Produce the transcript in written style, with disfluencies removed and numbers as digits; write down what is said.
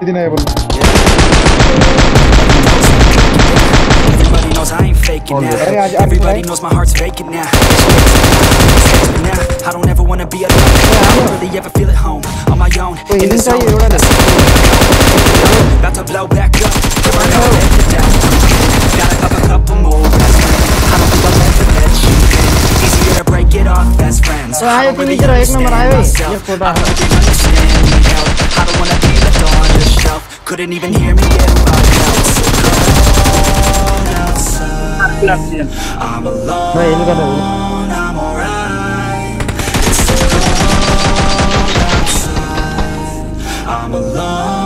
किती नाही बोलला Everybody knows I ain't faking now. Everybody knows my heart's vacant now. I don't ever wanna be alone. I don't really ever feel at home on my own in the zone. About to blow back up. Never know let it down. Gotta up a couple more. I don't think I'll ever let you in. Easier to break it off best friends. I don't really understand myself. I don't really understand me help. I don't wanna be left on the shelf. Couldn't even hear me if I felt so cold outside. I'm alone, I'm alright. It's so cold outside. I'm alone.